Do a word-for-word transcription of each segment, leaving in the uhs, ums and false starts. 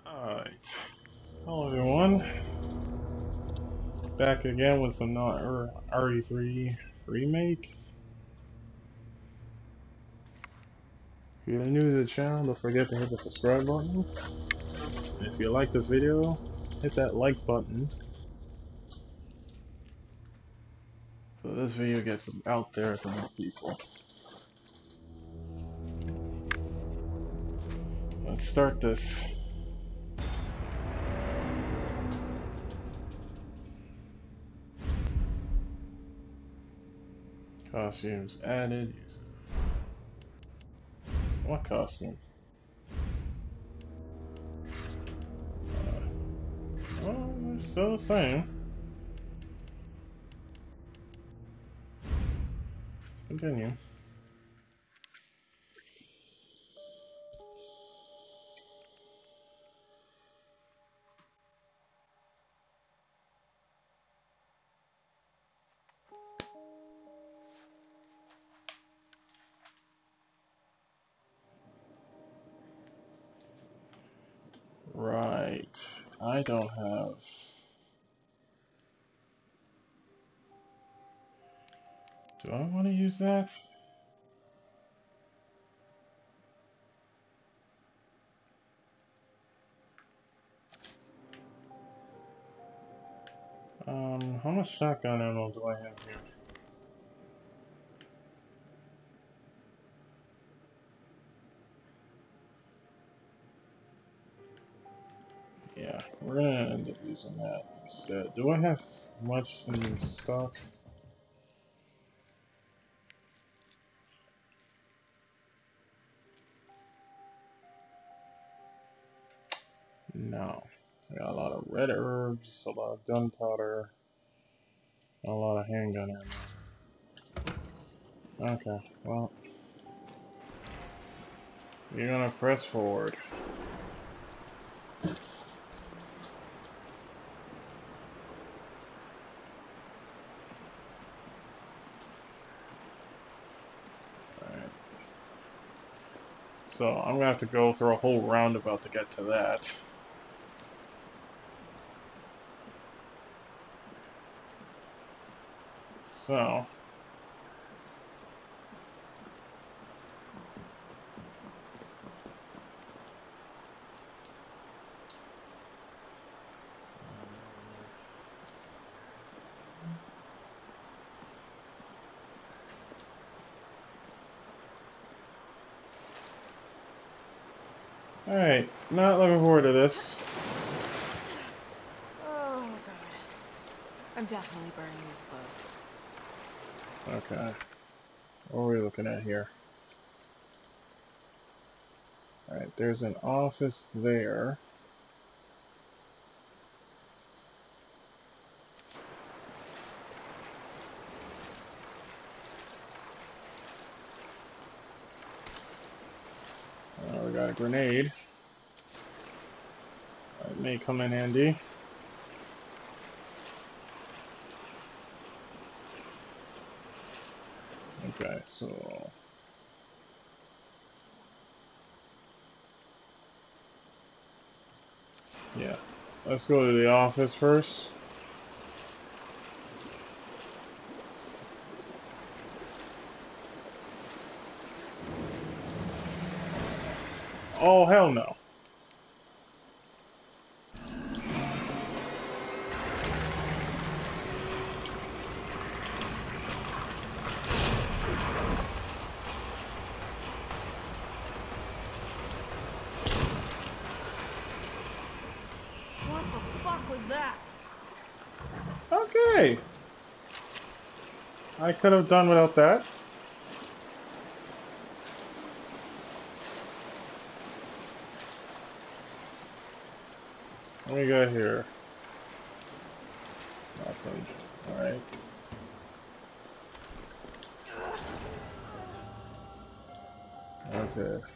Alright. Hello everyone. Back again with some R E three Remake. If you're new to the channel, don't forget to hit the subscribe button. And if you like the video, hit that like button. So this video gets out there to more people. Let's start this. Costumes added. What costume? Uh, well, they're still the same. Continue. Right. I don't have... Do I want to use that? Um, how much shotgun ammo do I have here? Yeah, we're gonna end up using that instead. Do I have much in stock? No. I got a lot of red herbs, a lot of gunpowder, and a lot of handgun ammo. Okay, well. You're gonna press forward. Alright. So, I'm gonna have to go through a whole roundabout to get to that. So... Alright, not looking forward to this. Oh god. I'm definitely burning these clothes. Okay. What are we looking at here? Alright, there's an office there. Uh, we got a grenade. That may come in handy. Okay, so... yeah. Let's go to the office first. Oh, hell no. What the fuck was that? Okay. I could have done without that. What we got here? Nothing. Alright. Okay.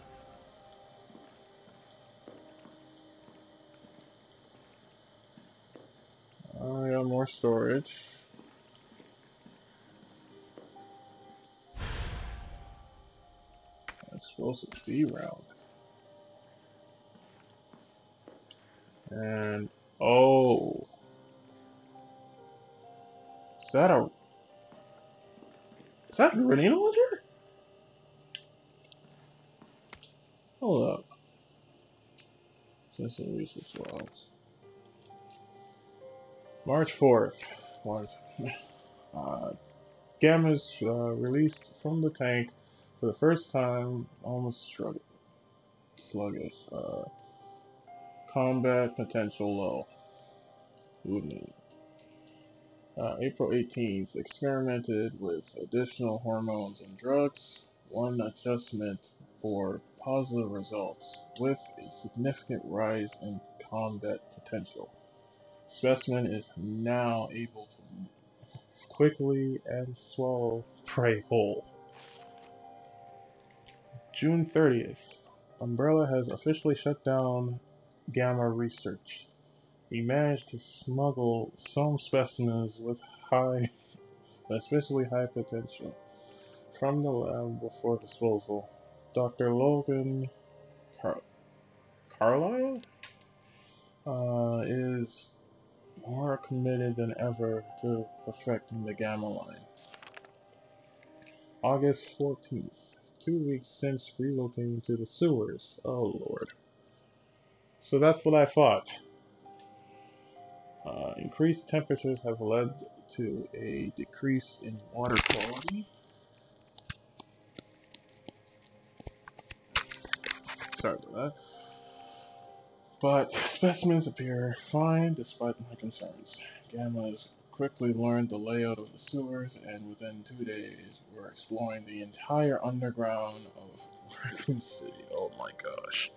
Oh, I got more storage. Explosive B round. And oh, is that a is that a grenade launcher? Hold up. Sensor research logs. March fourth. What? Uh, Gamma's uh, released from the tank for the first time. Almost struggle. Sluggish. Uh, combat potential low. Ooh. Uh, April eighteenth, experimented with additional hormones and drugs. One adjustment for positive results, with a significant rise in combat potential. Specimen is now able to quickly and swallow prey whole. June thirtieth, Umbrella has officially shut down Gamma research. He managed to smuggle some specimens with high, especially high potential, from the lab before disposal. Doctor Logan Car Carlisle uh, is more committed than ever to perfecting the Gamma line. August fourteenth, two weeks since relocating to the sewers. Oh lord. So that's what I thought. Uh, increased temperatures have led to a decrease in water quality. Sorry about that. But specimens appear fine despite my concerns. Gamma has quickly learned the layout of the sewers, and within two days we're exploring the entire underground of Raccoon City. Oh my gosh.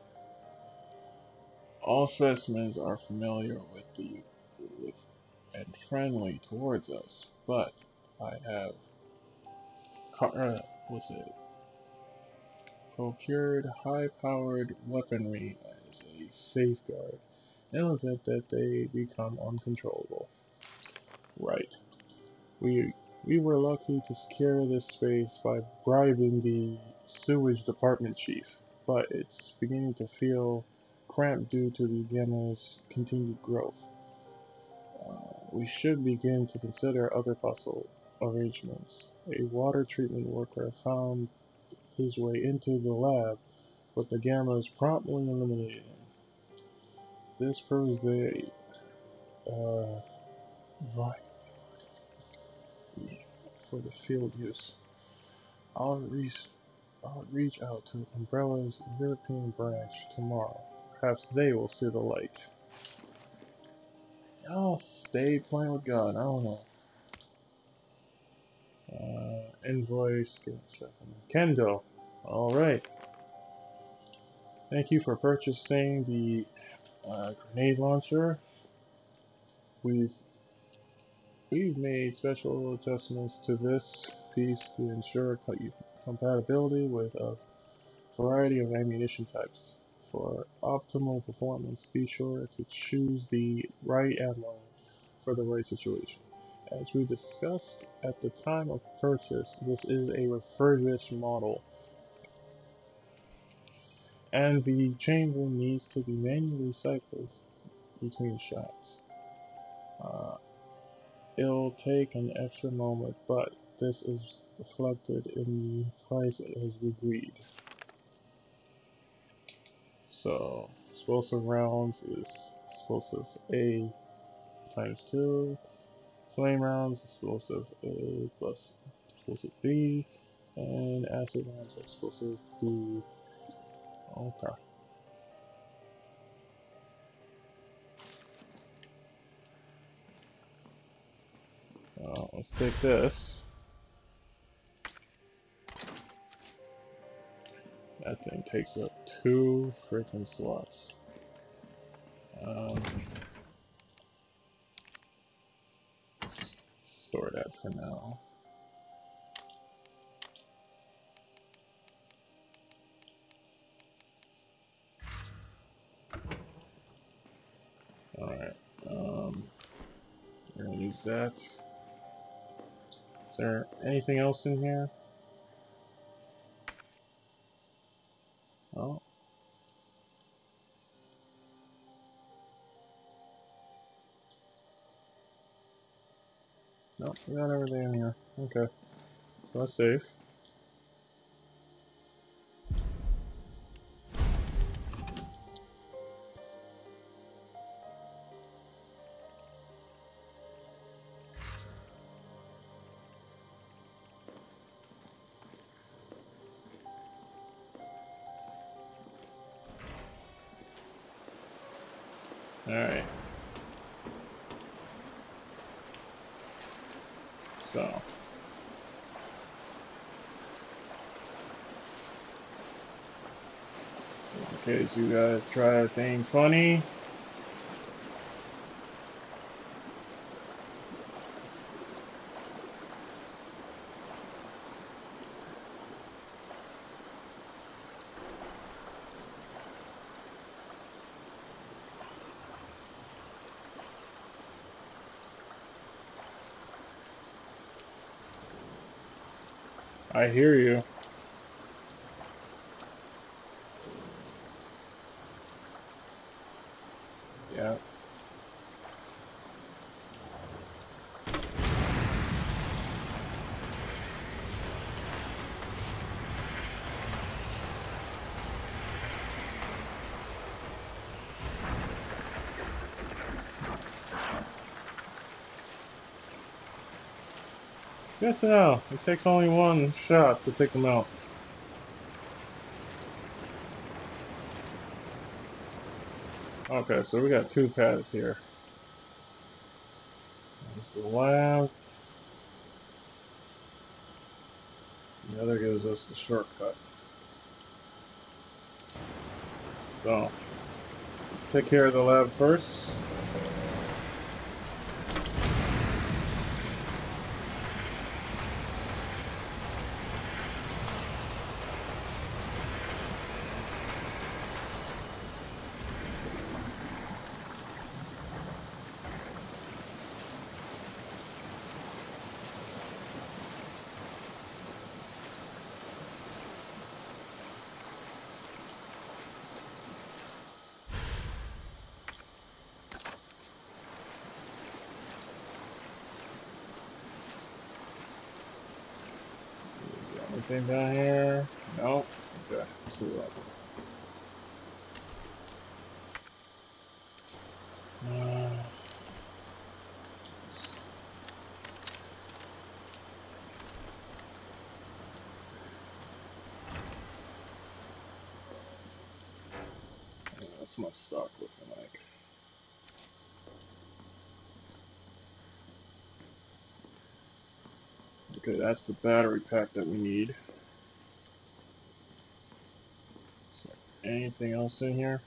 All specimens are familiar with the with and friendly towards us, but I have uh, what's it? procured high-powered weaponry as a safeguard in the event that they become uncontrollable. Right. We we were lucky to secure this space by bribing the sewage department chief, but it's beginning to feel cramped due to the Gamma's continued growth. Uh, we should begin to consider other possible arrangements. A water treatment worker found his way into the lab, but the Gammas promptly eliminated him. This proves they uh, viable for the field use. I'll reach, I'll reach out to Umbrella's European branch tomorrow. Perhaps they will see the light. I'll stay playing with God. I don't know. Uh, invoice. Kendo. Alright. Thank you for purchasing the uh, grenade launcher. We've we've made special adjustments to this piece to ensure compatibility with a variety of ammunition types. For optimal performance, be sure to choose the right ammo for the right situation. As we discussed at the time of purchase, this is a refurbished model, and the chamber needs to be manually cycled between shots. Uh, it'll take an extra moment, but this is reflected in the price as we agreed. So, explosive rounds is explosive A times two, flame rounds, explosive A plus explosive B, and acid rounds are explosive B. Okay. Uh, let's take this. That thing takes up two freaking slots. Um, let's store that for now. Alright. Um, we're gonna use that. Is there anything else in here? Oh. Nope, we got everything in here. Okay. So that's safe. Alright. So. In case you guys try a thing funny. I hear you. Yeah. Good to know. It takes only one shot to take them out. Okay, so we got two paths here. There's the lab. The other gives us the shortcut. So, let's take care of the lab first. Anything down here? Nope. Okay, two left. Uh, that's my stock looking like. Okay, that's the battery pack that we need. So, anything else in here?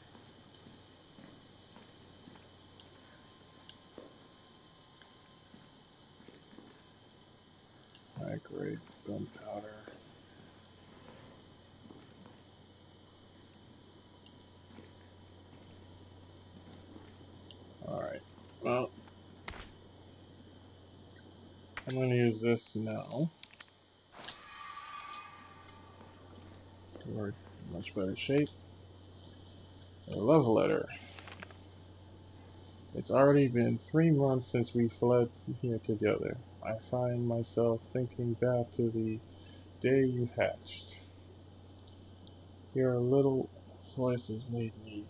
High grade gunpowder. Alright, well, I'm going to use this now. We're in much better shape. A love letter. It's already been three months since we fled here together. I find myself thinking back to the day you hatched. Your little voices made me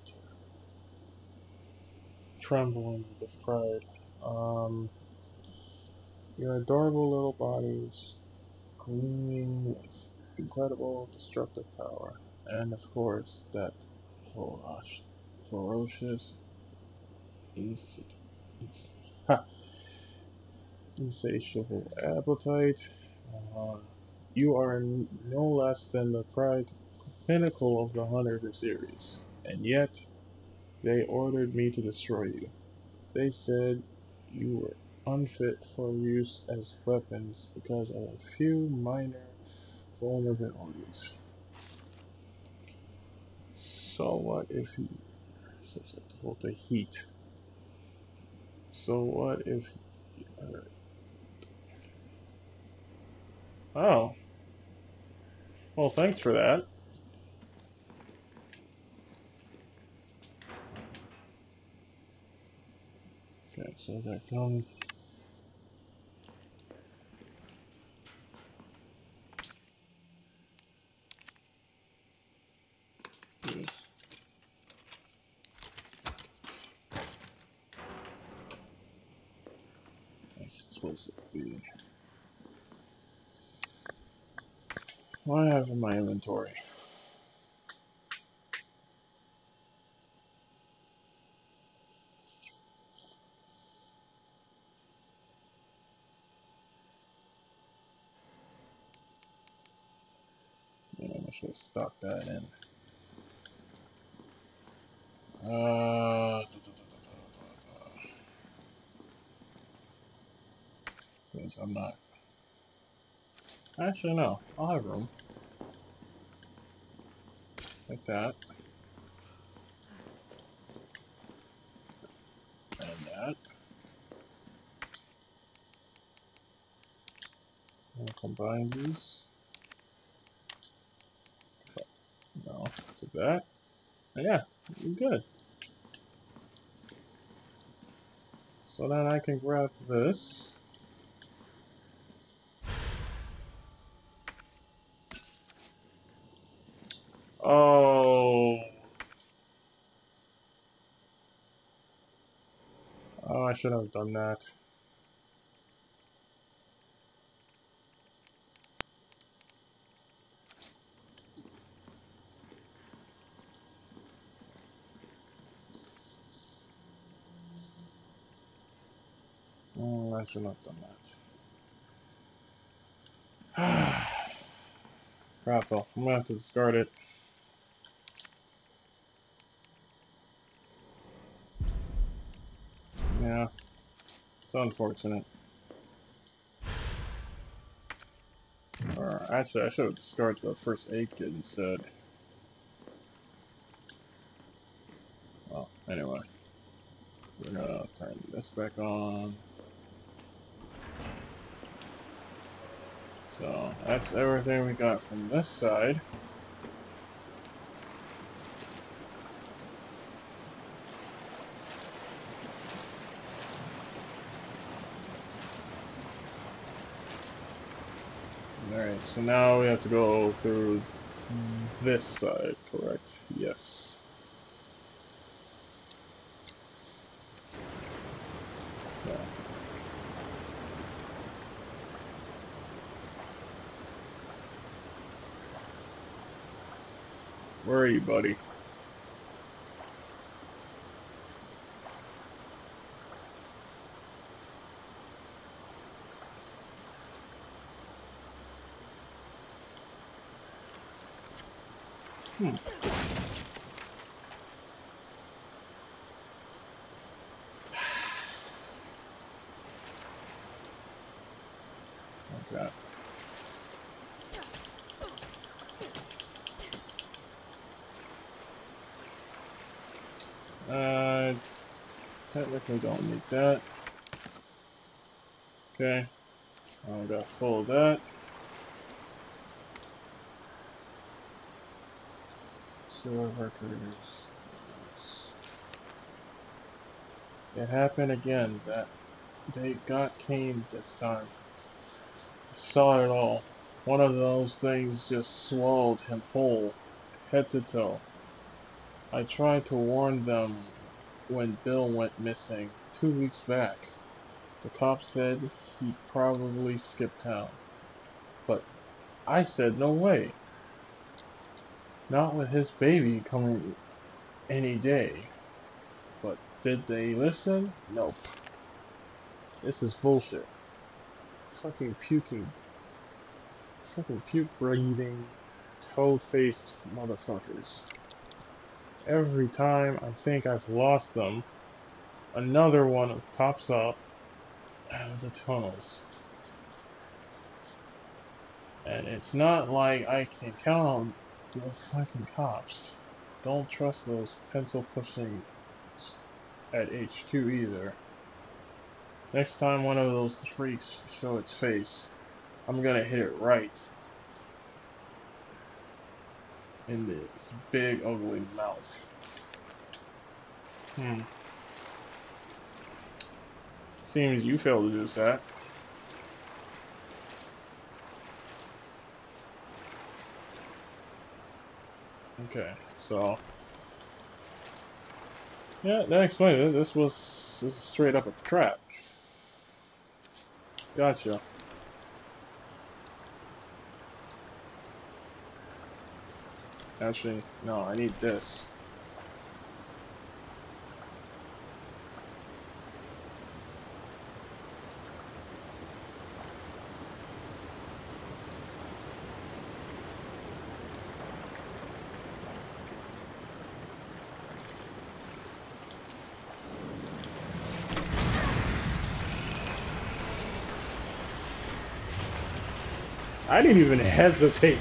trembling with pride. Um, your adorable little bodies gleaming with incredible destructive power. And of course, that ferocious, ferocious ins ins ha, insatiable appetite. Uh, you are no less than the pride pinnacle of the Hunter series, and yet they ordered me to destroy you. They said you were unfit for use as weapons because of a few minor vulnerabilities. So what if you are susceptible to heat? So what if you are... Oh. Well, thanks for that. Okay, so that gun... be. What do I have in my inventory? Yeah, I should have stuck that in. Uh, because I'm not. Actually, no. I'll have room. Like that. And that. I'll combine these. No, to that. And yeah, good. So then I can grab this. Oh. Oh, I should have done that. Oh, I should have done that. Crap, well, I'm gonna have to discard it. Yeah, it's unfortunate. Or actually, I should have discarded the first aid kit instead. Well, anyway, we're gonna turn this back on. So that's everything we got from this side. Alright, so now we have to go through this side, correct? Yes. So. Where are you, buddy? Hmm. Okay. Uh, technically don't need that. Okay. I got full of that. Sewer workers. It happened again. That they got Kane this time. I saw it all. One of those things just swallowed him whole, head to toe. I tried to warn them when Bill went missing two weeks back. The cop said he probably skipped town. But I said no way. Not with his baby coming any day. But did they listen? Nope. This is bullshit. Fucking puking. Fucking puke breathing, toad faced motherfuckers. Every time I think I've lost them, another one pops up out of the tunnels. And it's not like I can count on those fucking cops. Don't trust those pencil pushing at H Q either. Next time one of those freaks show its face, I'm gonna hit it right in this big ugly mouth. Hmm. Seems you failed to do that. Okay, so yeah, that explains it. This was, this is straight up a trap. Gotcha. Actually, no, I need this. I didn't even hesitate.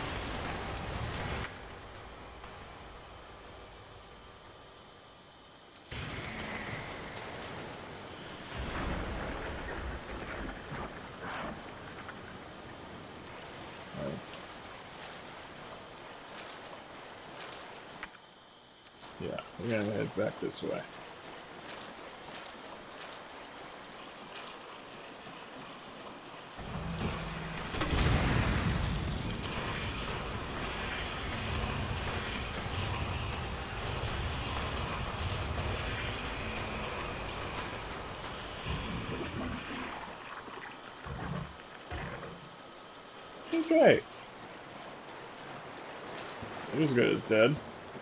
Yeah, we're gonna head back this way. Okay. He's good as dead.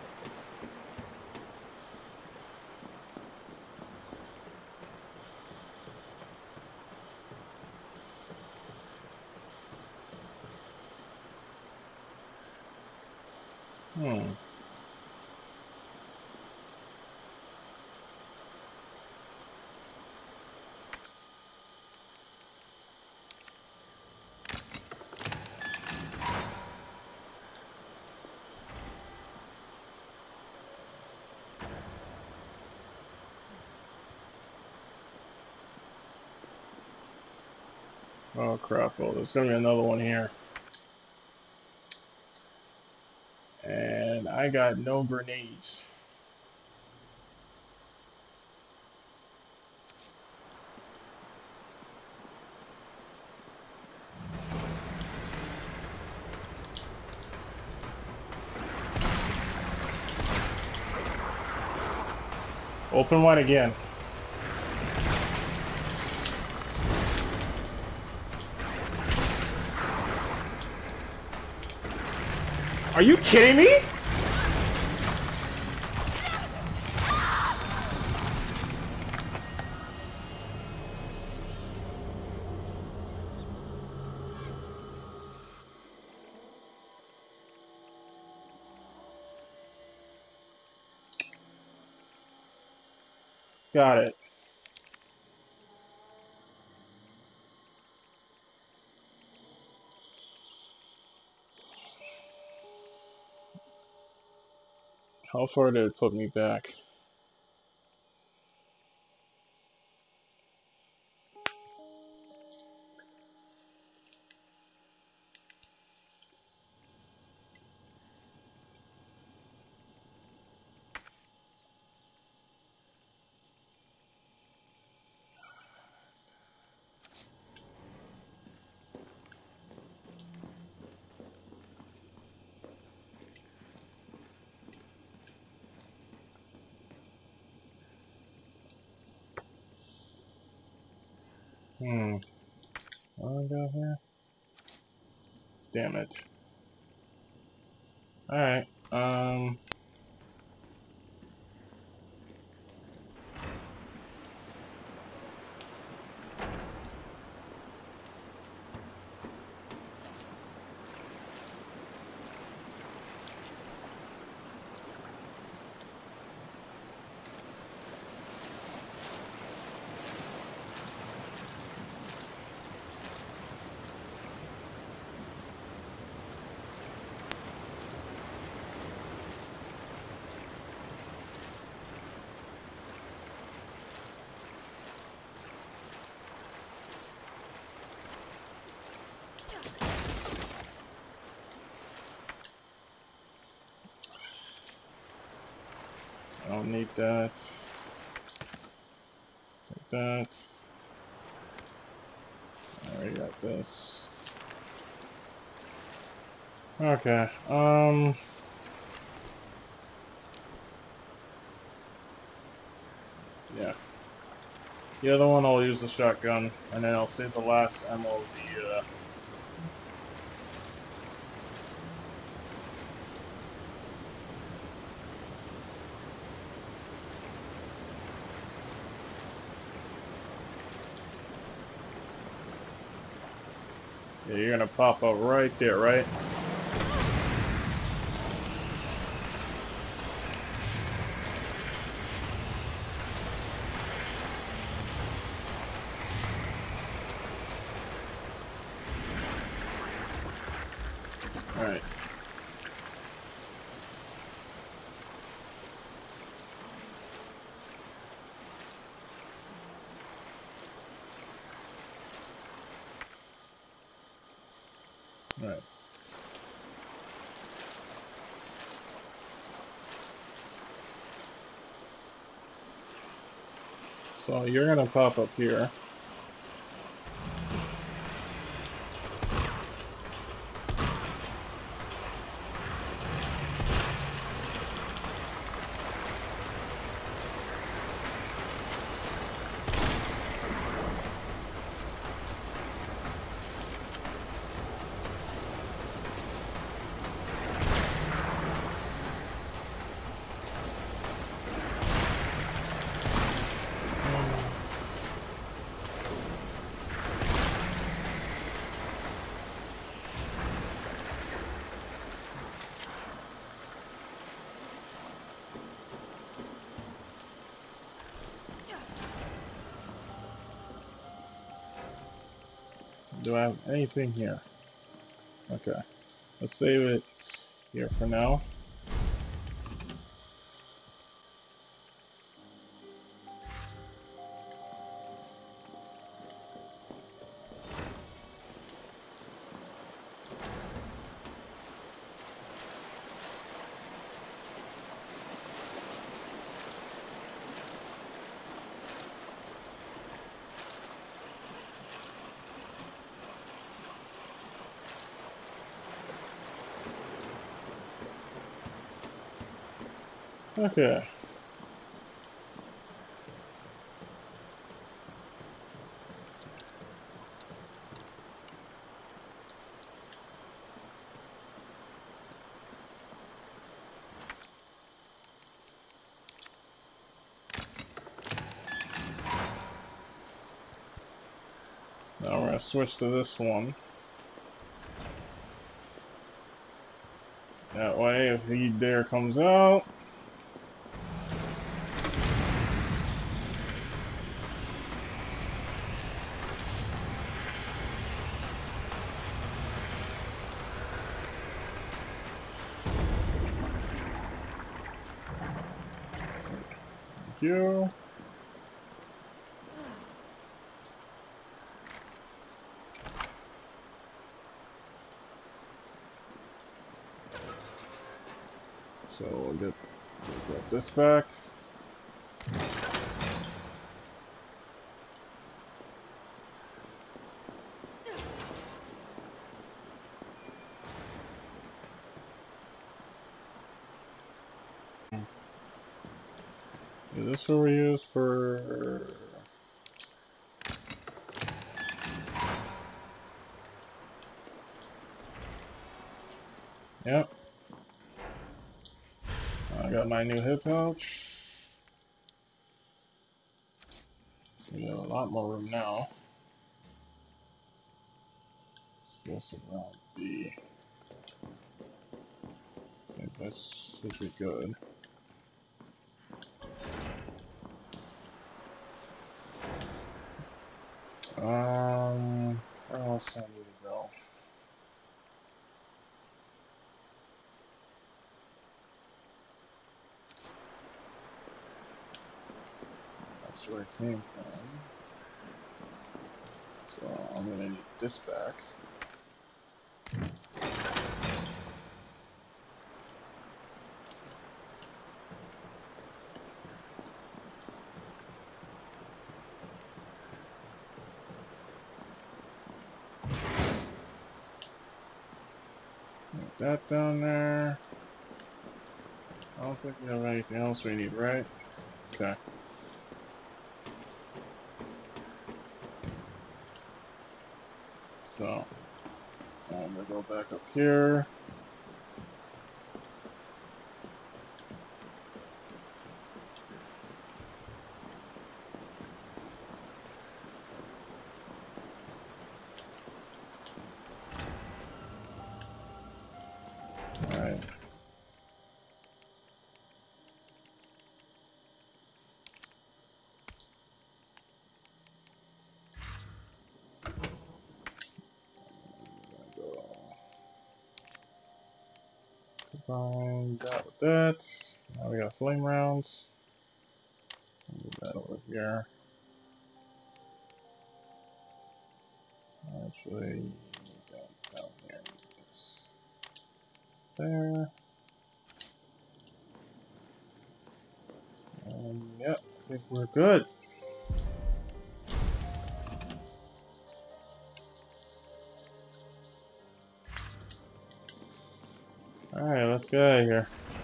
Hmm. Oh crap, well there's gonna be another one here. And I got no grenades. Open wide again. Are you kidding me? Got it. How far did it put me back? Hmm. What do I got here? Damn it. Alright. Um. I don't need that. Take that. I already got this. Okay. Um. Yeah. The other one I'll use the shotgun, and then I'll save the last ammo of the, uh... Yeah, you're gonna pop up right there, right? Alright. Alright. So you're gonna pop up here. Do I have anything here? Okay. Let's save it here for now. Okay. Now we're gonna switch to this one. That way, if he dare comes out, thank you. So we'll get, we'll get this back. Is this what we use for? Yep. I got my new hip pouch. We got a lot more room now. Explosive round B. I think this should be good. Um, where else do I need to go? That's where it came from. So I'm gonna need this back. Put that down there. I don't think we have anything else we need, right? Okay. So, I'm gonna go back up here. Alright. Combine that with that. Now we got flame rounds. Move that over here. Actually, down, down here. Yes. There. Um, yep, I think we're good. Alright, let's get out of here.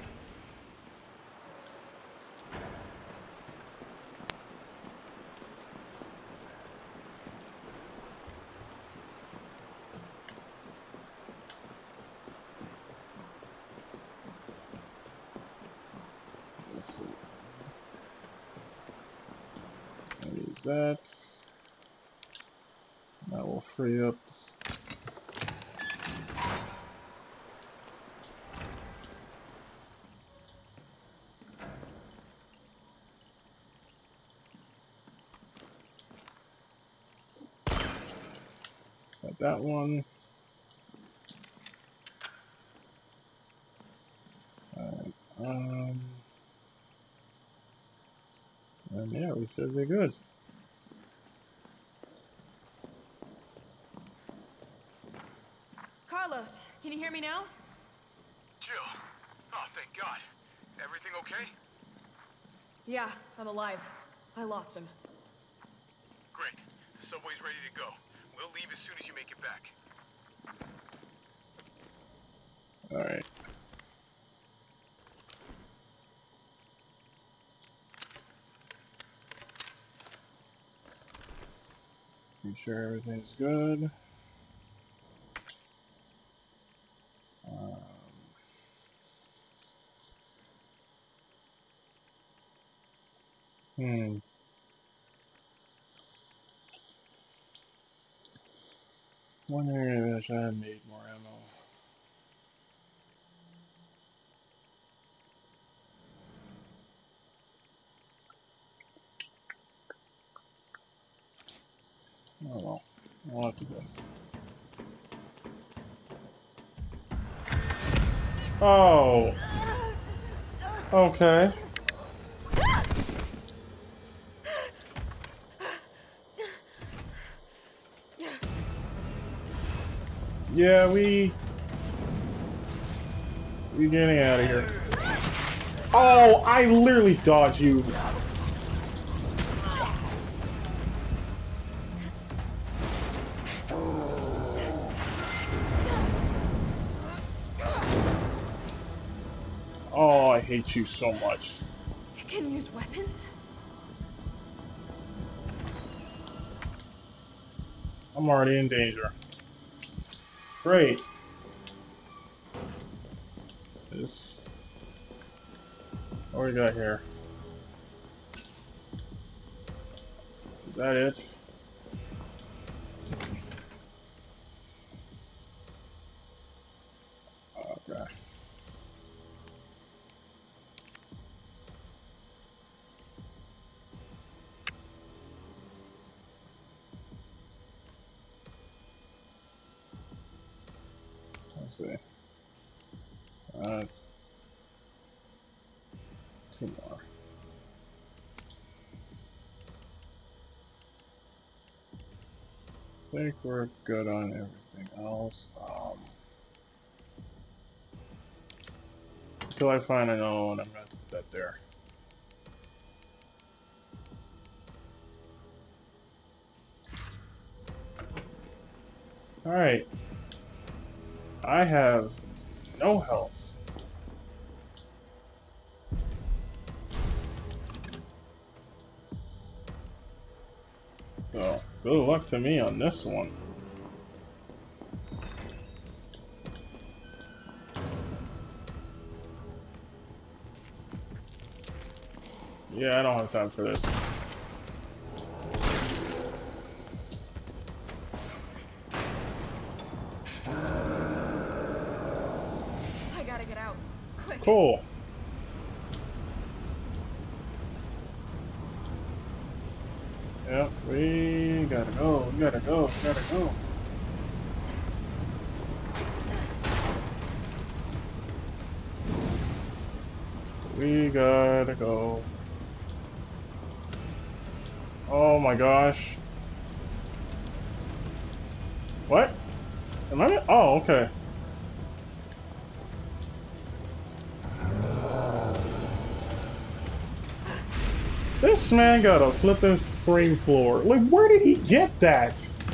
Use that. That will free up. Got that one. Alright. Um. And yeah, we should be good. Carlos, can you hear me now? Jill. Oh, thank God. Everything okay? Yeah, I'm alive. I lost him. Great. The subway's ready to go. We'll leave as soon as you make it back. Alright. Make sure everything's good. Um, hmm. One area that I should have made more ammo. Oh well. I'll have to do. Oh! Okay. Yeah, we... We getting out of here. Oh, I literally dodged you. Oh, I hate you so much. You can use weapons? I'm already in danger. Great. This... What do we got here? Is that it? Okay. Let's see. Uh, two more. I think we're good on everything else. Um, until I find I know and I'm going to put that there. Alright. I have no health. So, good luck to me on this one. Yeah, I don't have time for this. I gotta get out. Quick. Cool. Yep, we gotta go, we gotta go, we gotta go. We gotta go. Oh my gosh. What? Am I? Oh, okay. This man got a flippin' frame floor. Like, where did he get that?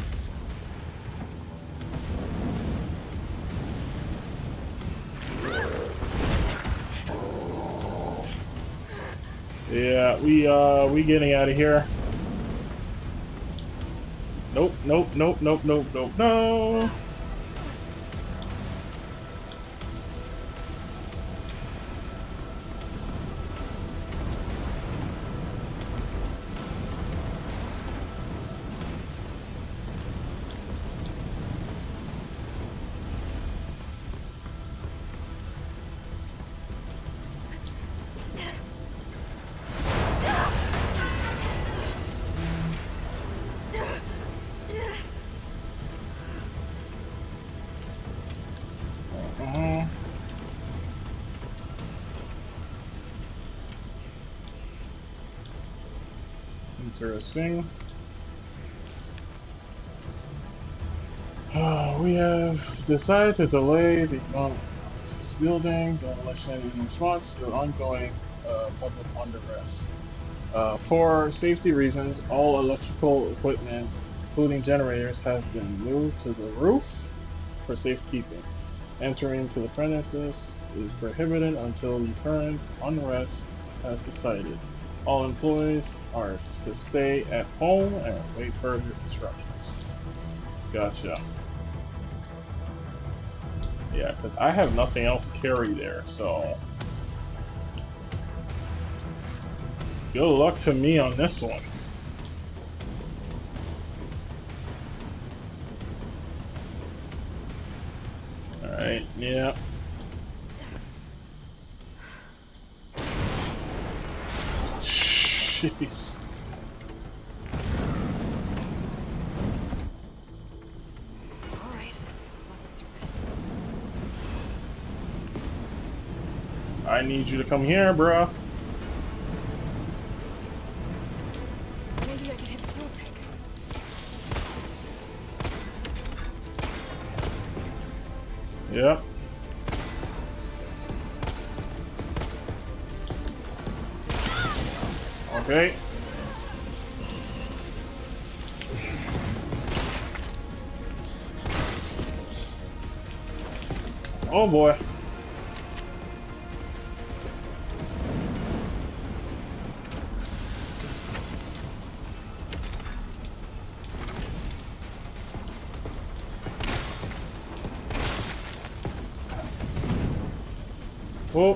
Yeah, we uh we getting out of here. Nope, nope, nope, nope, nope, nope, no. Uh-huh. Interesting. Uh, we have decided to delay the launch of this building. The election is in response to the ongoing uh, public unrest. Uh, for safety reasons, all electrical equipment, including generators, have been moved to the roof for safekeeping. Entering to the premises is prohibited until the current unrest has subsided. All employees are to stay at home and wait further instructions. Gotcha. Yeah, because I have nothing else to carry there, so... Good luck to me on this one. Alright, yeah. Jeez. Alright, let's do this. I need you to come here, bruh. Maybe I can hit the fuel tank. Yep. Okay. Oh boy. Oh.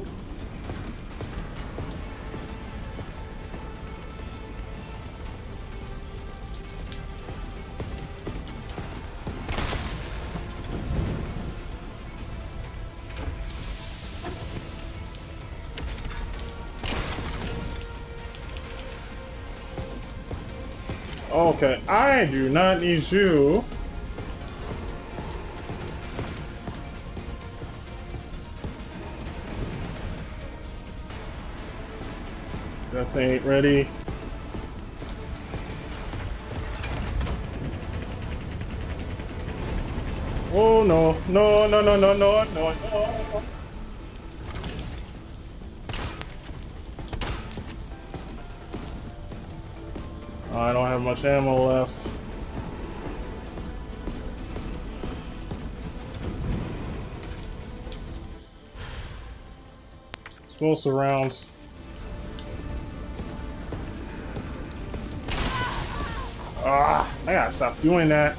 Okay, I do not need you. That thing ain't ready. Oh no, no, no, no, no, no, no, no. I don't have much ammo left. Explosive rounds. Ah, I gotta stop doing that.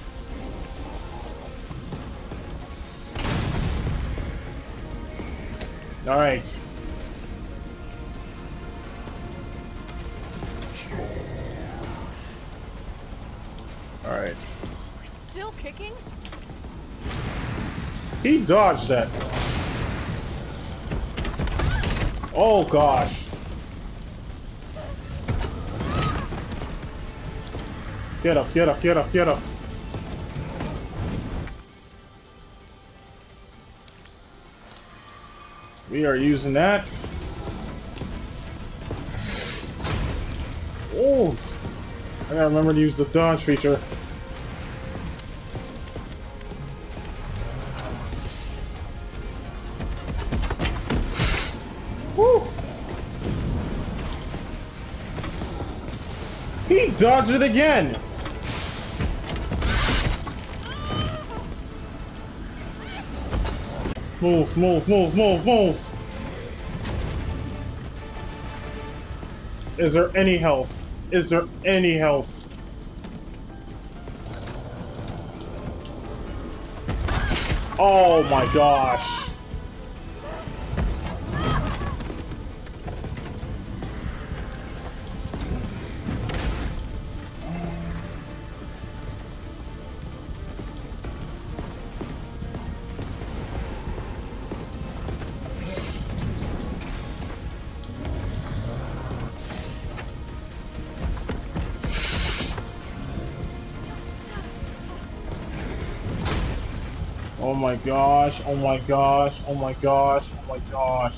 All right. Alright. It's still kicking? He dodged that. Oh gosh. Get up, get up, get up, get up. We are using that. Oh! I gotta remember to use the dodge feature. Woo! He dodged it again! Move, move, move, move, move! Is there any health? Is there any health? Oh my gosh! Oh my gosh, oh my gosh, oh my gosh, oh my gosh.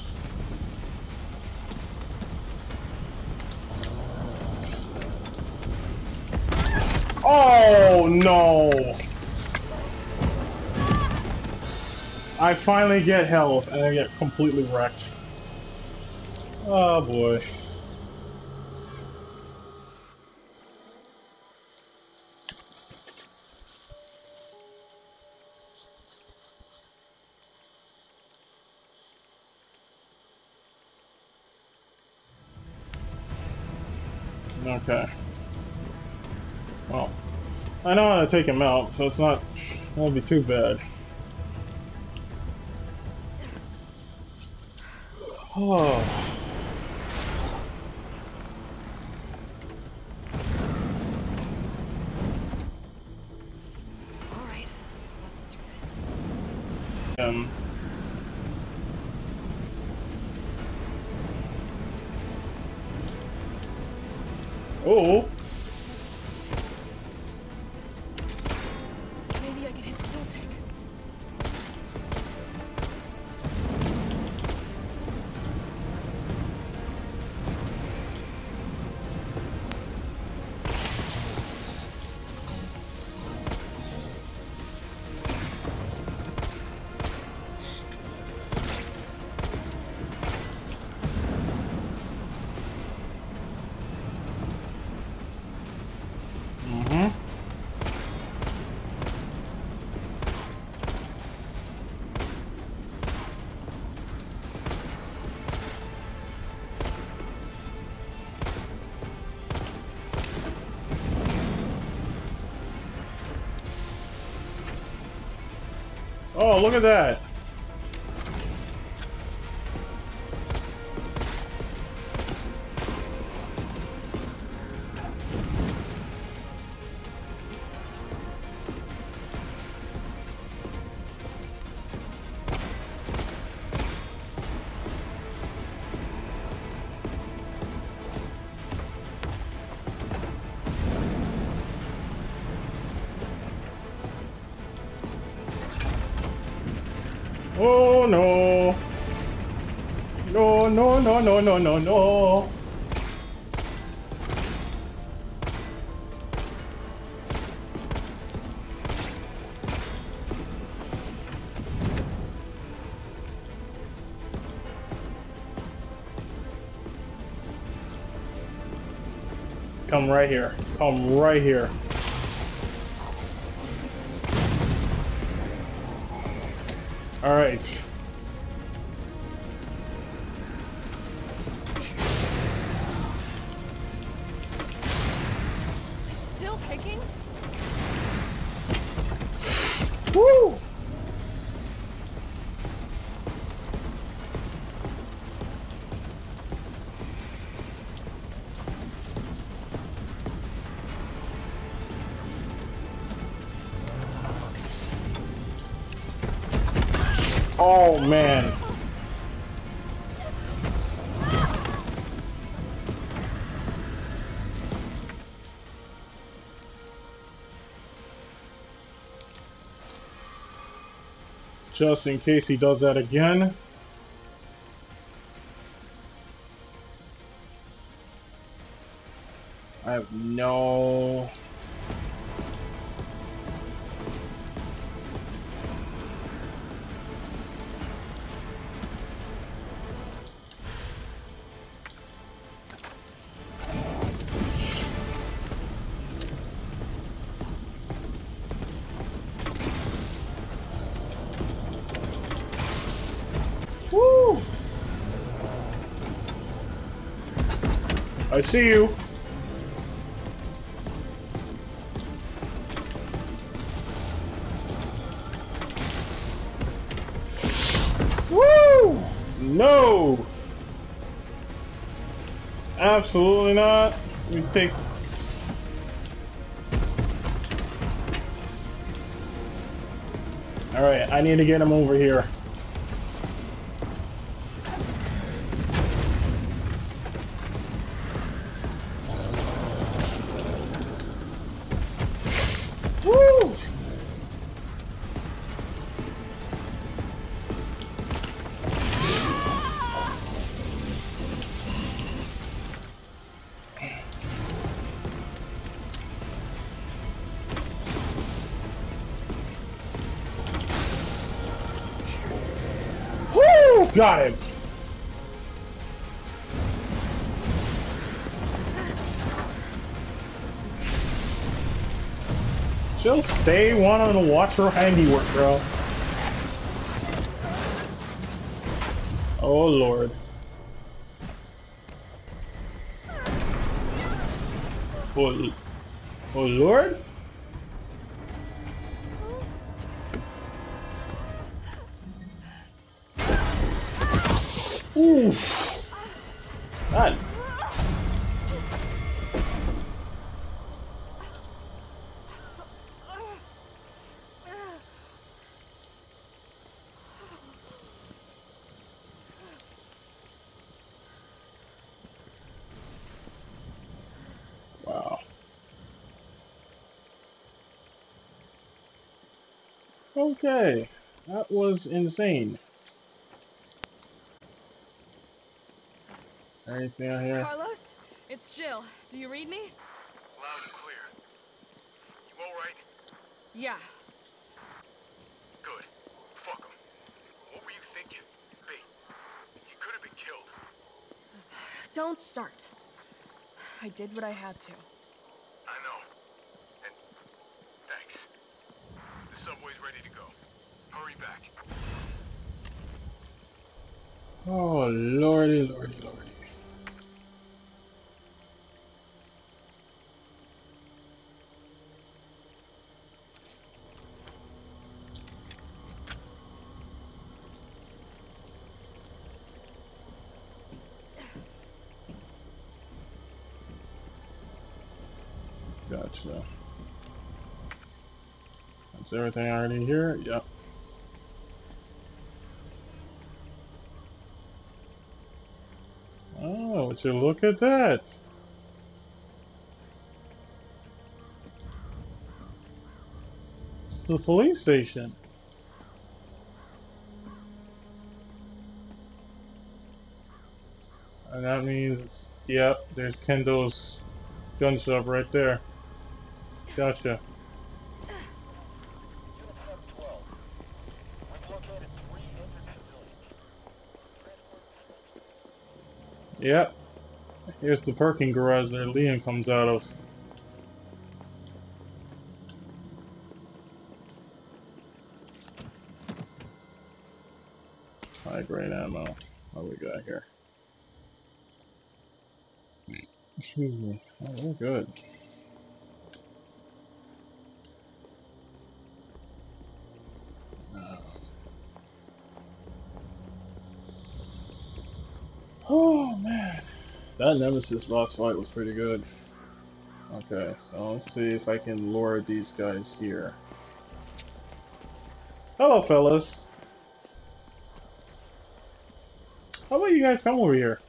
Oh no! I finally get health and I get completely wrecked. Oh boy. Okay. Well, I know how to take him out, so it's not, it won't be too bad. Oh. All right, let's do this. Um. Oh. Maybe I can hit the fuel tank. Mm-hmm. Oh, look at that. Oh no. No, no, no, no, no, no, no. Come right here. Come right here. All right. Still kicking? Woo! Oh man. Just in case he does that again. I have no... Woo! I see you. Woo! No! Absolutely not. We take... Alright, I need to get him over here. Woo! Woo! Got him! Just stay one on the watch her handiwork, bro. Oh lord. Oh, oh lord? Ooh. God. Wow. Okay. That was insane. Anything out here? Carlos, it's Jill. Do you read me? Loud and clear. You all right? Yeah. Good. Fuck him. What were you thinking? B, you could have been killed. Don't start. I did what I had to. I know. And thanks. The subway's ready to go. Hurry back. Oh lordy, lordy, lordy. Gotcha. That's everything already here? Yep. Oh, would you look at that? It's the police station. And that means, yep, there's Kendo's gun shop right there. Gotcha. Yep. Here's the parking garage that Liam comes out of. High grade ammo. What we got here? Excuse me. Oh, we're good. Uh, oh man, that Nemesis boss fight was pretty good. Okay, so let's see if I can lure these guys here. Hello, fellas. How about you guys come over here?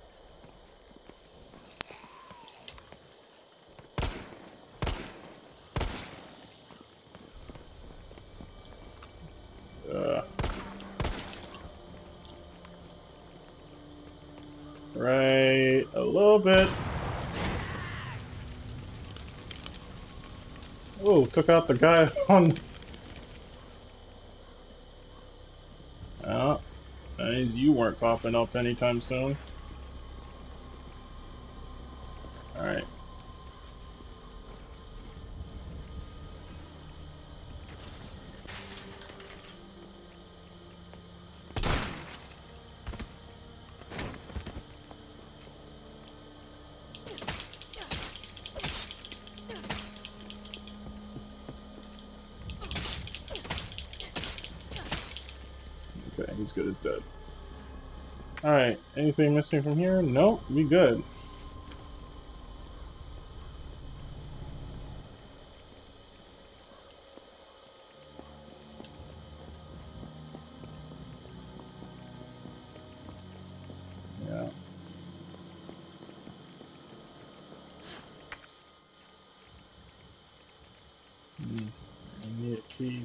Uh, right, a little bit. Oh, took out the guy on. Oh, that means you weren't popping up anytime soon. Alright. Okay, he's good as dead. Alright, anything missing from here? Nope, we good. Yeah. Hmm, I need a key.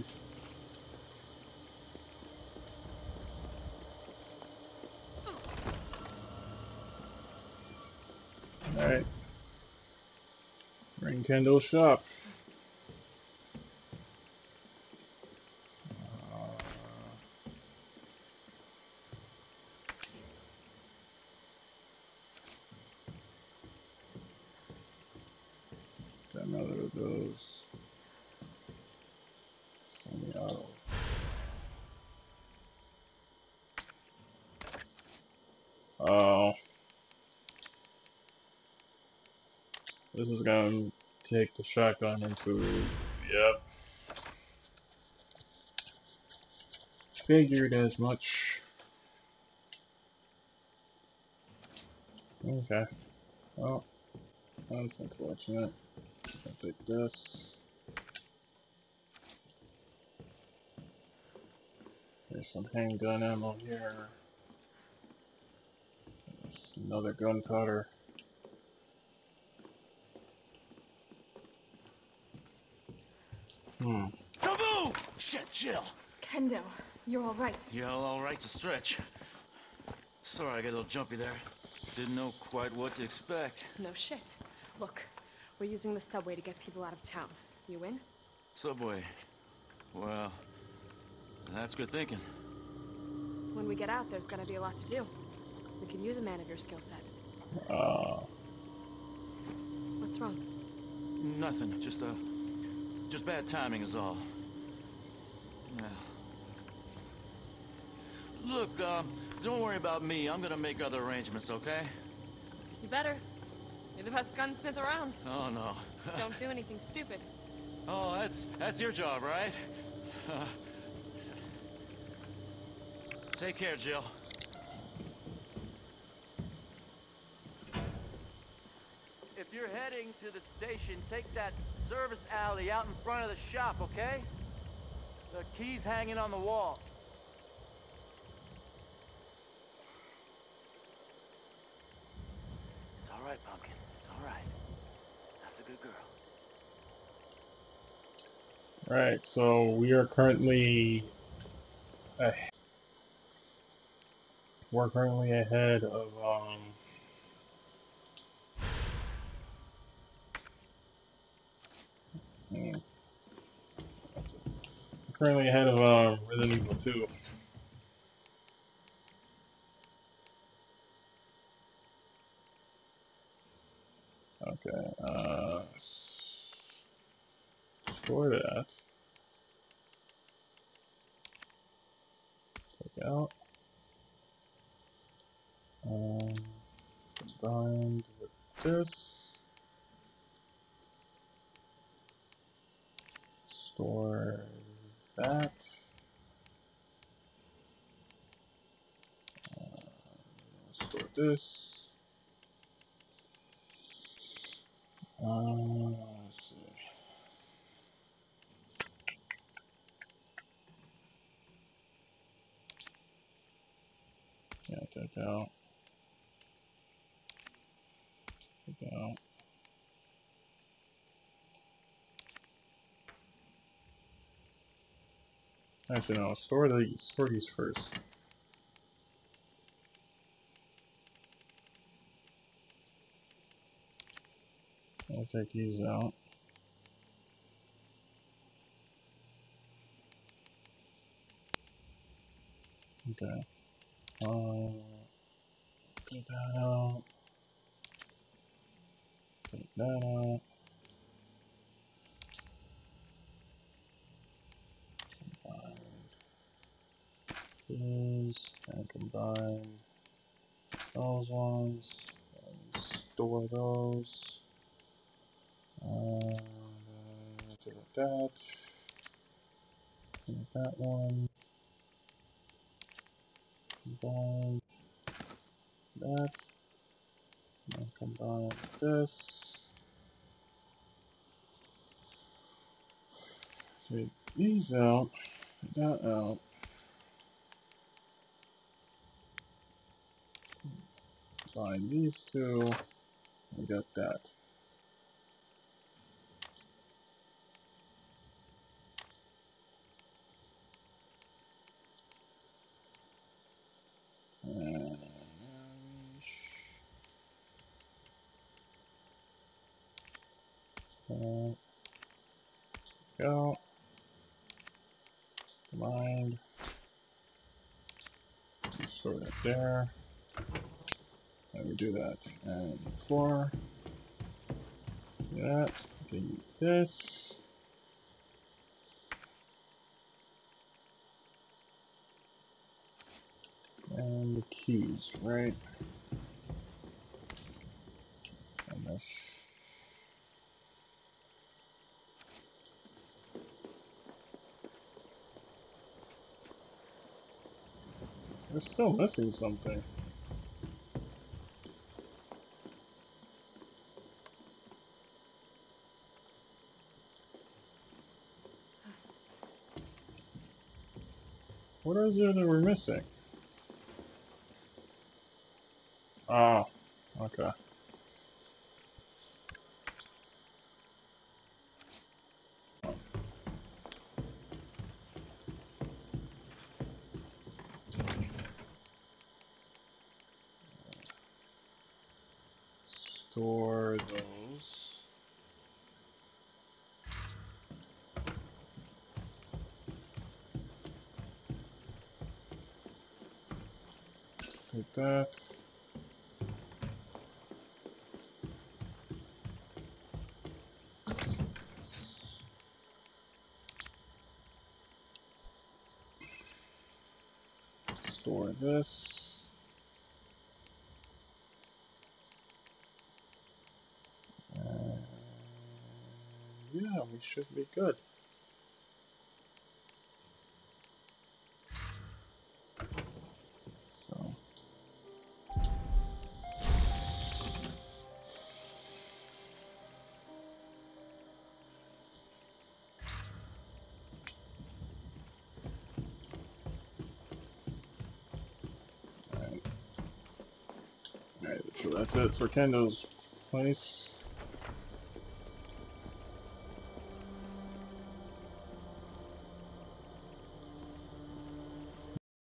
Alright. Ring Kendall shop. Uh, got another of those. Semi-auto. Oh. This is gonna take the shotgun into. Yep. Figured as much. Okay. Well, that's unfortunate. I'll take this. There's some handgun ammo here. There's another gunpowder. Hmm. Kaboom! Shit, Jill. Kendo, you're all right. Yeah, all right's a stretch. Sorry, I got a little jumpy there. Didn't know quite what to expect. No shit. Look, we're using the subway to get people out of town. You in? Subway. Well, that's good thinking. When we get out, there's gonna be a lot to do. We could use a man of your skill set. Uh. What's wrong? Nothing. Just uh, just bad timing is all. Yeah. Look, um, don't worry about me. I'm gonna make other arrangements, okay? You better. You're the best gunsmith around. Oh no. Don't do anything stupid. Oh, that's that's your job, right? Uh, take care, Jill. If you're heading to the station, take that service alley out in front of the shop, okay? The key's hanging on the wall. It's all right, Pumpkin. It's all right. That's a good girl. Right, so we are currently uh, we're currently ahead of um hmm, currently ahead of um Resident Evil two. Okay, uh store that. Take out. Um combined with this. Store that. Uh, store this. Uh, let's see. Yeah, take out. Actually, no. Store these. Store these first. I'll take these out. Okay. Um, take that out. Take that out. Combine these and combine those ones and store those. And uh, take that. Take that one. Combine that. And combine this. Take these out. Take that out. Combine these two. And get that. And uh, go. Combine. Store that there. And we do that. And four. Do that. Delete this. And the keys, right? And this. We're still missing something. What is it that we're missing? Ah, okay. Store those. Take that. Store this. And yeah, we should be good. So. Alright. Alright, so that's it for Kendo's place.